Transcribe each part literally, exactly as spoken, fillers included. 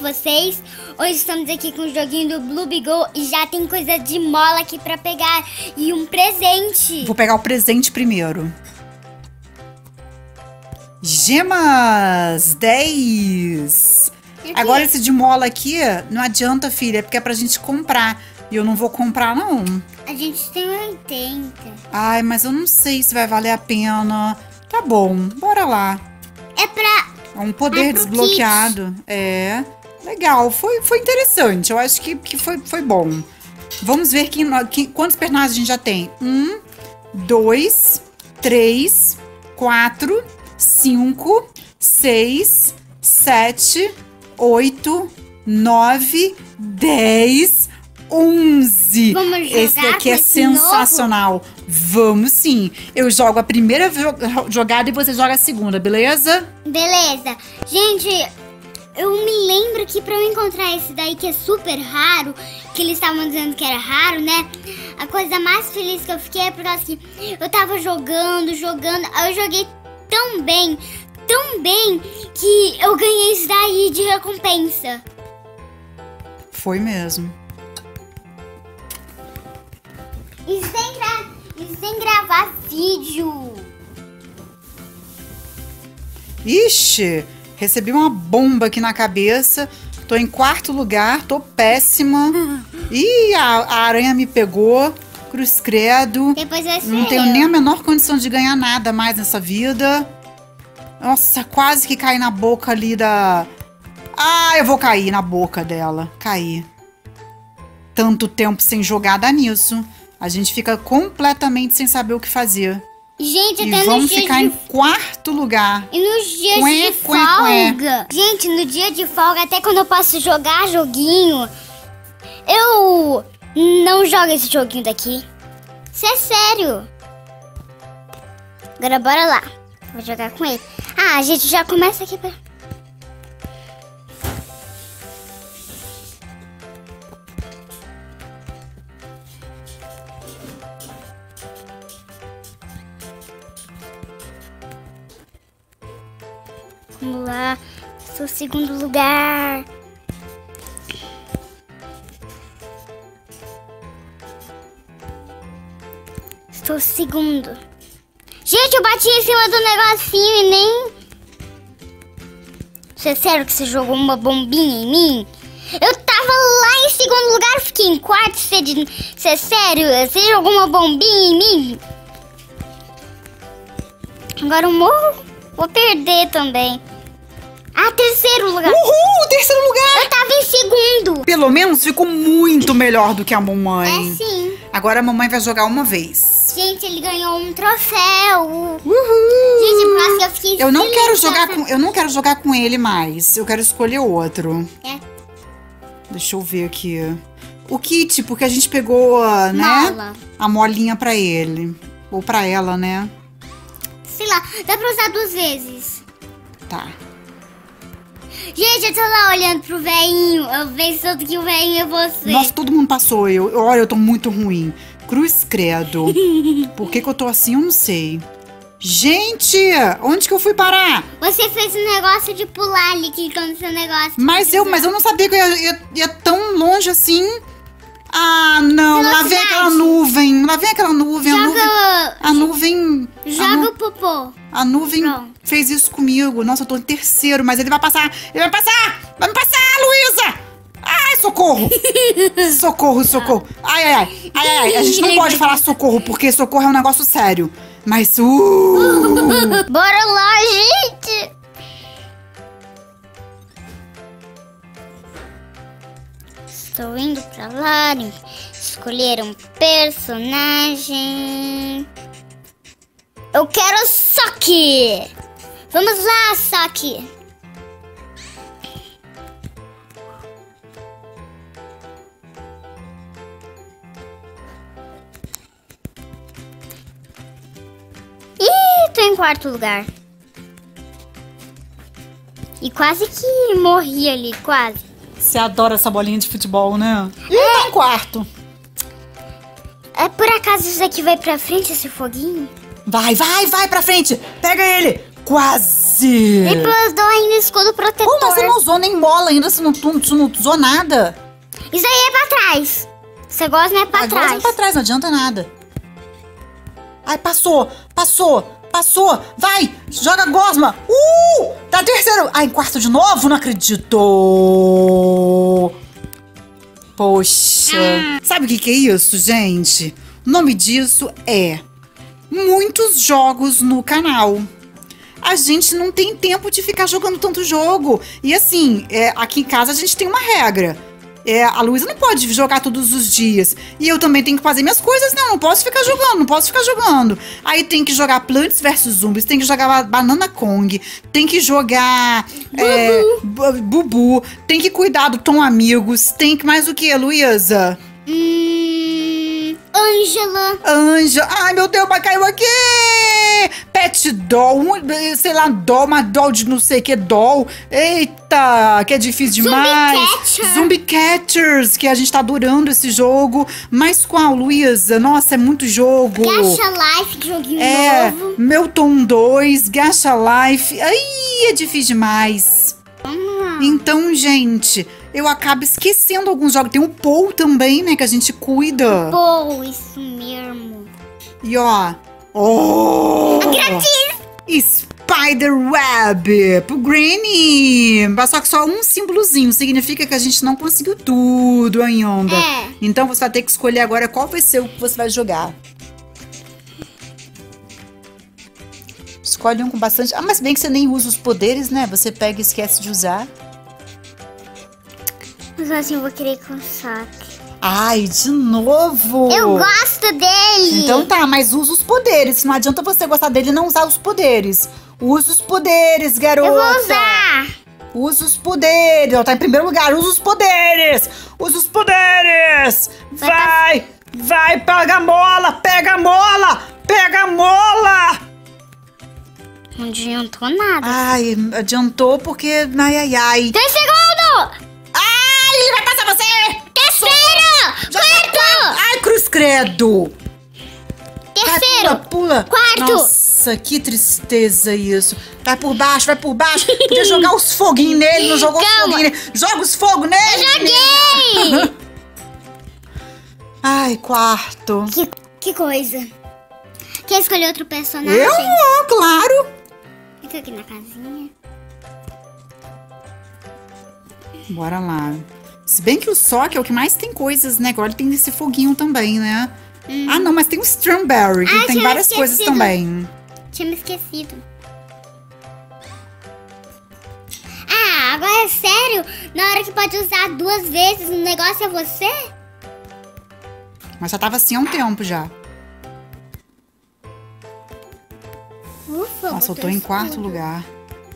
vocês. Hoje estamos aqui com o joguinho do Blue Beagle e já tem coisa de mola aqui pra pegar e um presente. Vou pegar o presente primeiro. Gemas dez. Agora esse de mola aqui não adianta, filha, porque é pra gente comprar. E eu não vou comprar, não. A gente tem oitenta. Ai, mas eu não sei se vai valer a pena. Tá bom, bora lá. É pra... É um poder é desbloqueado. Kit. É, legal. Foi, foi interessante. Eu acho que, que foi, foi bom. Vamos ver quem, quem, quantos personagens a gente já tem. Um, dois, três, quatro, cinco, seis, sete, oito, nove, dez, onze. Vamos jogar. Esse daqui é sensacional. Novo? Vamos sim. Eu jogo a primeira jogada e você joga a segunda, beleza? Beleza. Gente, eu me lembro que pra eu encontrar esse daí que é super raro, que eles estavam dizendo que era raro, né? A coisa mais feliz que eu fiquei é por causa que eu tava jogando, jogando. Aí eu joguei tão bem, tão bem, que eu ganhei isso daí de recompensa. Foi mesmo. E sem, gra... e sem gravar vídeo. Ixi, recebi uma bomba aqui na cabeça. Tô em quarto lugar, tô péssima. Ih, a, a aranha me pegou. Cruz credo. Depois vai ser Não tenho eu. nem a menor condição de ganhar nada mais nessa vida. Nossa, quase que caí na boca ali da... Ah, eu vou cair na boca dela. Caí. Tanto tempo sem jogar dá nisso. A gente fica completamente sem saber o que fazer. Gente, e até vamos nos dias ficar de... em quarto lugar. E nos dias Quê, de quê, folga. quê. Gente, no dia de folga, até quando eu posso jogar joguinho, eu não jogo esse joguinho daqui. Isso é sério. Agora bora lá. Vou jogar com ele. Ah, a gente já começa aqui pra... Vamos lá. Sou segundo lugar. Estou segundo. Gente, eu bati em cima do negocinho e nem... Você é sério que você jogou uma bombinha em mim? Eu tava lá em segundo lugar, fiquei em quarto. Você, de... você é sério? Você jogou uma bombinha em mim? Agora eu morro. Vou perder também. Ah, terceiro lugar. Uhul, terceiro lugar. Eu tava em segundo. Pelo menos ficou muito melhor do que a mamãe. É sim. Agora a mamãe vai jogar uma vez. Gente, ele ganhou um troféu. Uhul. Gente, por causa que eu fiquei Eu não feliz quero jogar dessa- com, eu não quero jogar com ele mais. Eu quero escolher outro. É. Deixa eu ver aqui. O kit, porque a gente pegou, né? Mola. A molinha pra ele. Ou pra ela, né? Sei lá, dá pra usar duas vezes. Tá. Gente, eu tô lá olhando pro velhinho. Eu pensando que o velhinho é você. Nossa, todo mundo passou. Eu, eu- olha, eu tô muito ruim. Cruz credo. Por que que eu tô assim, eu não sei. Gente, onde que eu fui parar? Você fez um negócio de pular ali, clicando no seu negócio. Mas eu, mas eu não sabia que eu ia, ia- ia tão longe assim. Ah, não. Lá vem Velocidade. aquela nuvem. Lá vem aquela nuvem. A nuvem, Joga, a nuvem, a, joga nu- o popô. a nuvem Pronto. fez isso comigo. Nossa, eu tô em terceiro, mas ele vai passar. Ele vai passar. Vai me passar, Luísa. Ai, socorro. Socorro, socorro. Ai, ai, ai. Ai, ai, ai. A gente não pode falar socorro, porque socorro é um negócio sério. Mas, uh... Bora lá, gente. Estou indo pra lá, escolher um personagem. Eu quero Saki. Vamos lá, Saki. Ih, tô em quarto lugar. E quase que morri ali, quase. Você adora essa bolinha de futebol, né? Ih, tá em quarto. É por acaso isso aqui vai pra frente, esse foguinho? Vai, vai, vai pra frente. Pega ele. Quase. Depois dou ainda escudo protetor. Pô, mas você não usou nem mola ainda, você não, tu, tu não usou nada. Isso aí é pra trás. Você gosta, não é pra Agora trás. não é pra trás, não adianta nada. Ai, passou, passou, passou. Vai, joga gosma. Uh, tá terceiro. Ai, quarto de novo? Não acredito. Poxa. Ah. Sabe o que que é isso, gente? O nome disso é muitos jogos no canal. A gente não tem tempo de ficar jogando tanto jogo. E assim, é, aqui em casa a gente tem uma regra. É, a Luísa não pode jogar todos os dias. E eu também tenho que fazer minhas coisas. Não, não posso ficar jogando, não posso ficar jogando. Aí tem que jogar Plants versus. Zombies, tem que jogar Banana Kong, tem que jogar Bubu. É, bu- Bubu, tem que cuidar do Tom Amigos, tem que mais o que, Luísa? Hum... Ângela. Anja, ai meu Deus, mas caiu aqui! Pet doll, um, sei lá, doll, uma doll de não sei que doll. Eita, que é difícil demais. Zombie Catcher. Zombie Catchers, que a gente tá adorando esse jogo. Mas qual, Luísa? Nossa, é muito jogo. Gacha Life, joguinho É, novo. Melton dois, Gacha Life. Ai, é difícil demais. Hum. Então, gente, eu acabo esquecendo alguns jogos. Tem o Paul também, né, que a gente cuida. Pô, isso mesmo. E ó, oh, Grátis. Spiderweb pro Granny. Só que só um símbolozinho significa que a gente não conseguiu tudo ainda. É. Então você vai ter que escolher agora qual vai ser o que você vai jogar. Escolhe um com bastante... Ah, mas bem que você nem usa os poderes, né? Você pega e esquece de usar. Mas assim, eu vou querer com saque. Ai, de novo! Eu gosto dele. Então tá, mas usa os poderes. Não adianta você gostar dele e não usar os poderes. Usa os poderes, garota. Eu vou usar. Usa os poderes. Ela tá em primeiro lugar. Usa os poderes. Usa os poderes. Vai. Vai, pega a mola. Pega a mola. Pega a mola. Não adiantou nada. Ai, adiantou porque... Ai, ai, ai. Três segundos. Ai, ele vai passar você. Terceiro. Já- Quarto. Ai, cruz credo. Vai, Terceiro. pula, pula. Quarto. Nossa, que tristeza isso. Vai por baixo, vai por baixo. Podia jogar os foguinhos nele, não jogou os Calma. foguinhos nele. Joga os fogos nele. Joguei. Ai, quarto. que, que coisa. Quer escolher outro personagem? Eu, ó, claro. Fica aqui na casinha. Bora lá. Se bem que o Sock é o que mais tem coisas, né? Agora ele tem esse foguinho também, né? Ah, não, mas tem o Strawberry, que Ah, tem tinha várias coisas esquecido. também. Tinha me esquecido. Ah, agora é sério? Na hora que pode usar duas vezes, o negócio é você? Mas já tava assim há um tempo já. Ufa, Nossa, eu tô botou em quarto escudo. lugar.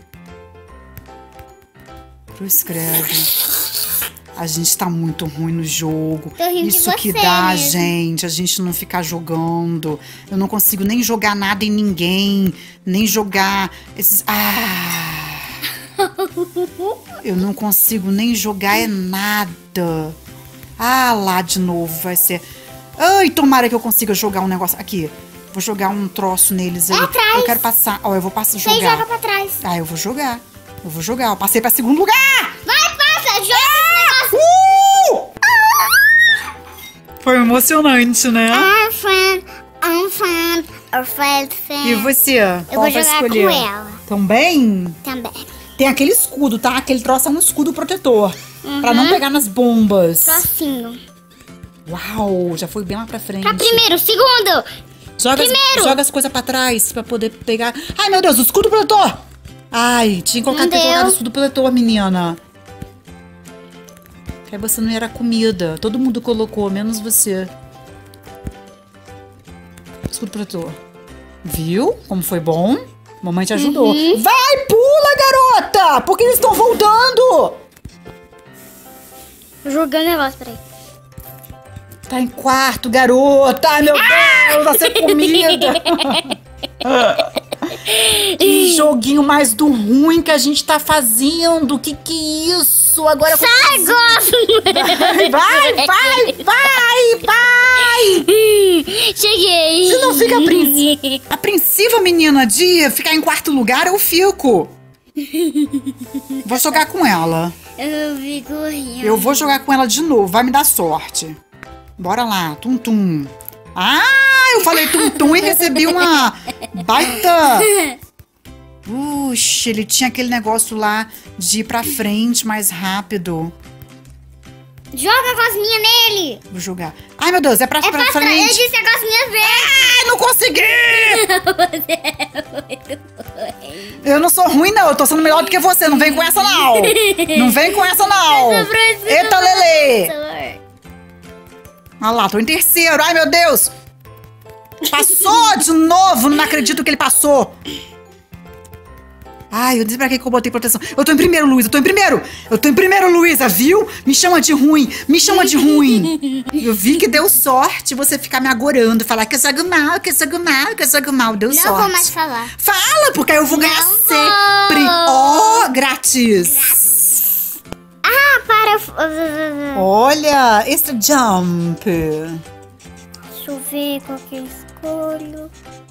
Cruz credo. A gente tá muito ruim no jogo. Tô rindo de Isso que você dá, mesmo. gente, a gente não ficar jogando. Eu não consigo nem jogar nada em ninguém. Nem jogar esses... Ah! Eu não consigo nem jogar é nada. Ah, lá de novo vai ser... Ai, tomara que eu consiga jogar um negócio... Aqui, vou jogar um troço neles aí. É atrás. Eu quero passar... Ó, eu vou passar, Você jogar. joga pra trás. Ah, eu vou jogar. Eu vou jogar. Eu passei pra segundo lugar! Vai, passa, joga esse negócio. Uh! Foi emocionante, né? I'm friend, I'm friend, a friend, friend. E você? Eu Qual vou vai jogar escolher? com ela. Também? Também. Tem aquele escudo, tá? Aquele troço é um escudo protetor. Pra Uhum. não pegar nas bombas. Próximo. Uau, já foi bem lá pra frente. Pra primeiro, segundo. Joga, as- primeiro. joga as coisas pra trás pra poder pegar. Ai, meu Deus, o escudo protetor! Ai, tinha que colocar Não ter colocado deu. o escudo protetor, menina. Que aí você não era comida. Todo mundo colocou, menos você. Escudo protetor. Viu como foi bom? Mamãe te ajudou. Uhum. Vai, pula, garota! Porque eles estão voltando! Jogando negócio, peraí. Tá em quarto, garota! Ai, meu Deus, vai ser comida! Que joguinho mais do ruim que a gente tá fazendo! Que que é isso? Agora eu Sai, gosto. Vai, vai, vai, vai, vai! Cheguei. Você não fica aprensi- apreensiva, menina, de ficar em quarto lugar? Eu fico. Vou jogar com ela. Eu fico rindo. Eu vou jogar com ela de novo. Vai me dar sorte. Bora lá, tum-tum. Ah, eu falei tum-tum e recebi uma baita... Puxa, ele tinha aquele negócio lá de ir pra frente mais rápido. Joga a cosminha nele. Vou jogar. Ai, meu Deus, é pra, É pra pra trás. frente. Eu disse a cosminha verde. Ai, não consegui! Você é muito ruim. Eu não sou ruim, não. Eu tô sendo melhor do que você. Não vem com essa, não. Não vem com essa, não. Eu sou professor. Eita, Lelê. Professor. Olha lá, tô em terceiro. Ai, meu Deus. Passou de novo. Não acredito que ele passou. Ai, eu disse pra que que eu botei proteção. Eu tô em primeiro, Luísa. Eu tô em primeiro. Eu tô em primeiro, Luísa, viu? Me chama de ruim. Me chama de ruim. Eu vi que deu sorte você ficar me agorando. Falar que eu jogo mal, que eu jogo mal, que eu jogo mal. Deu Não sorte. vou mais falar. Fala, porque aí eu vou ganhar Não sempre. vou. Oh, grátis. Ah, para. Olha, extra jump. Deixa eu ver qual que eu escolho.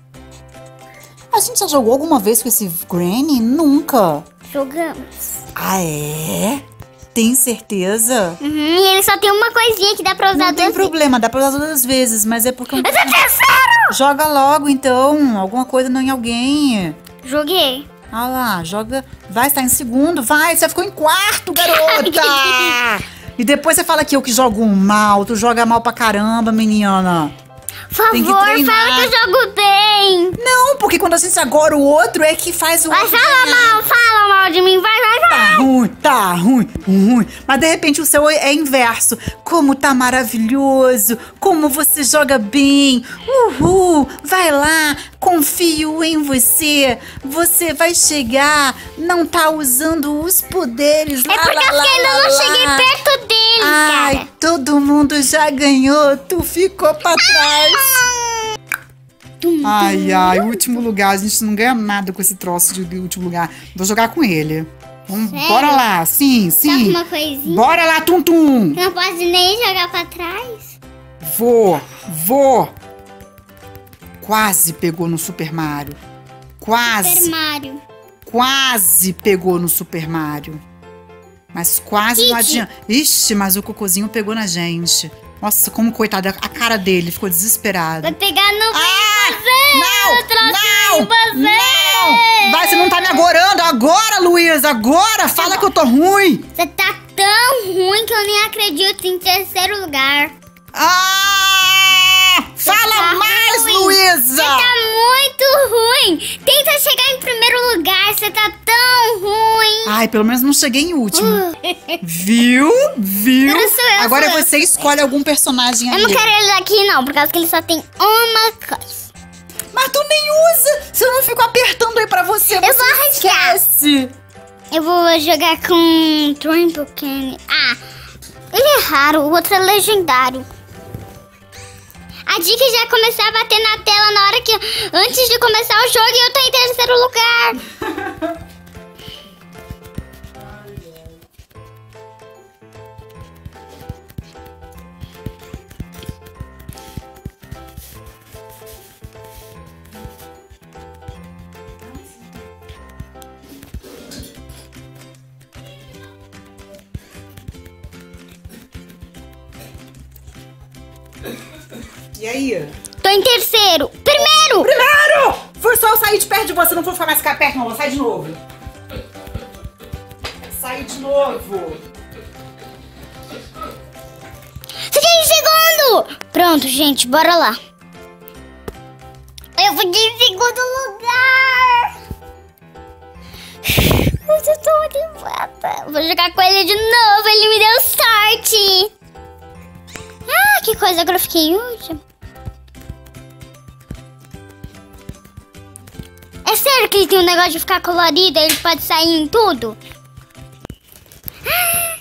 A gente já jogou alguma vez com esse Granny? Nunca. Jogamos. Ah, é? Tem certeza? Uhum, e ele só tem uma coisinha que dá pra usar Não tem duas problema, dá pra usar duas vezes, mas é porque... eu- vezes. Eu tô terceiro! Joga logo, então. Alguma coisa não em alguém. Joguei. Ah lá, joga... Vai, você tá em segundo, vai. Você ficou em quarto, garota! E depois você fala que eu que jogo mal. Tu joga mal pra caramba, menina. Por Tem que favor, treinar. fala que eu jogo bem. Não, porque quando a gente agora o outro é que faz o... Vai, outro fala ganhar. mal, fala mal de mim. Vai, vai, vai. Tá ruim, tá ruim, ruim. Mas de repente o seu é inverso. Como tá maravilhoso. Como você joga bem. Uhul. Vai lá. Confio em você. Você vai chegar. Não tá usando os poderes. É porque eu ainda não cheguei perto dele, Ai, cara. todo mundo já ganhou. Tu ficou pra trás. Ai, ai, último lugar. A gente não ganha nada com esse troço de último lugar. Vou jogar com ele. Vamos, Sério? bora lá. Sim, Tá sim. com uma coisinha? Bora lá, Tum Tum. Não pode nem jogar pra trás? Vou, vou. Quase pegou no Super Mario. Quase, Super Mario. quase pegou no Super Mario. Mas quase não Kid. adianta. Ixi, mas o cocôzinho pegou na gente. Nossa, como coitado, a cara dele ficou desesperado. Vai pegar no Ah, você. não, Eu trouxe não, em você. não. Vai, você não tá me agorando agora, Luísa, agora. Fala que eu tô ruim. Você tá tão ruim que eu nem acredito em terceiro lugar. Ah, fala tá mais, ruim. Luísa. Você tá muito ruim. Tenta chegar em primeiro lugar. Você tá tão ruim. Ai, pelo menos não cheguei em último. Viu? Viu? Agora sou eu, Agora sou eu. você escolhe algum personagem aí. Eu não quero ele daqui, não, por causa que ele só tem uma coisa. Mas tu nem usa. Se eu não fico apertando aí pra você, Eu você vou arriscar. esquece. Eu vou jogar com Trample Candy. Ah, ele é raro, o outro é legendário. A dica já é começar a bater na tela na hora que... Antes de começar o jogo e eu tô em terceiro lugar. E aí? Tô em terceiro. Primeiro! Primeiro! Foi só eu sair de perto de você, não vou ficar mais ficar perto, não. Sai de novo. Sai de novo. Fiquei em segundo! Pronto, gente, bora lá. Eu fiquei em segundo lugar! Mas eu tô animada. Vou jogar com ele de novo, ele me deu sorte! Ah, que coisa, agora eu fiquei em último. É sério que ele tem um negócio de ficar colorido, ele pode sair em tudo? Ah.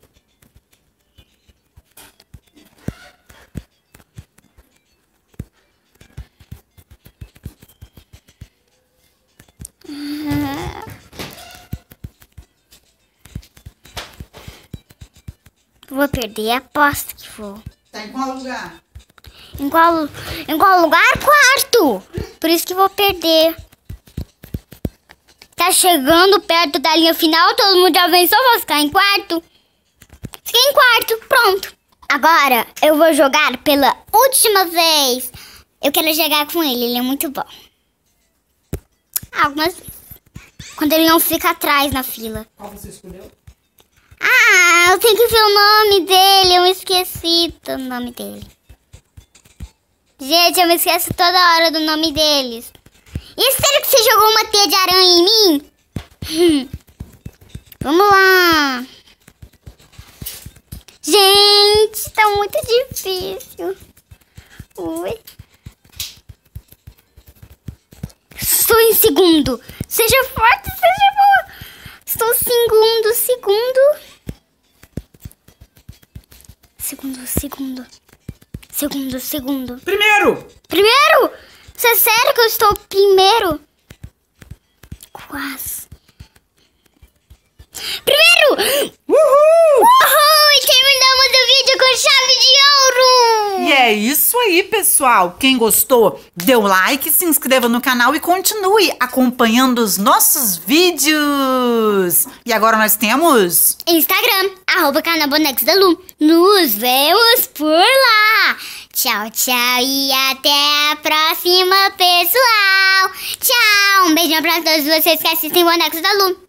Vou perder, aposto que vou. Tá em qual lugar? Em qual, em qual lugar? Quarto! Por isso que vou perder. Tá tá chegando perto da linha final, todo mundo já vem, só vou ficar em quarto. Fiquei em quarto, pronto. Agora eu vou jogar pela última vez. Eu quero jogar com ele, ele é muito bom. Algumas vezes. Quando ele não fica atrás na fila. Qual você escolheu? Ah, eu tenho que ver o nome dele, eu me esqueci do nome dele. Gente, eu me esqueço toda hora do nome deles. E sério que você jogou uma teia de aranha em mim? Hum. Vamos lá. Gente, tá muito difícil. Ui. Estou em segundo. Seja forte, seja boa. Estou segundo, segundo. Segundo, segundo. Segundo, segundo. Primeiro! Primeiro? Você é sério que eu estou primeiro? Quase. Primeiro! Uhul! Uhul! E terminamos o vídeo com chave de ouro! E é isso aí, pessoal. Quem gostou, dê o like, se inscreva no canal e continue acompanhando os nossos vídeos. E agora nós temos... Instagram, arroba canal Bonecos da Lu. Nos vemos por lá. Tchau, tchau e até a próxima, pessoal. Tchau, um beijão pra todos vocês que assistem Bonecos da Lu.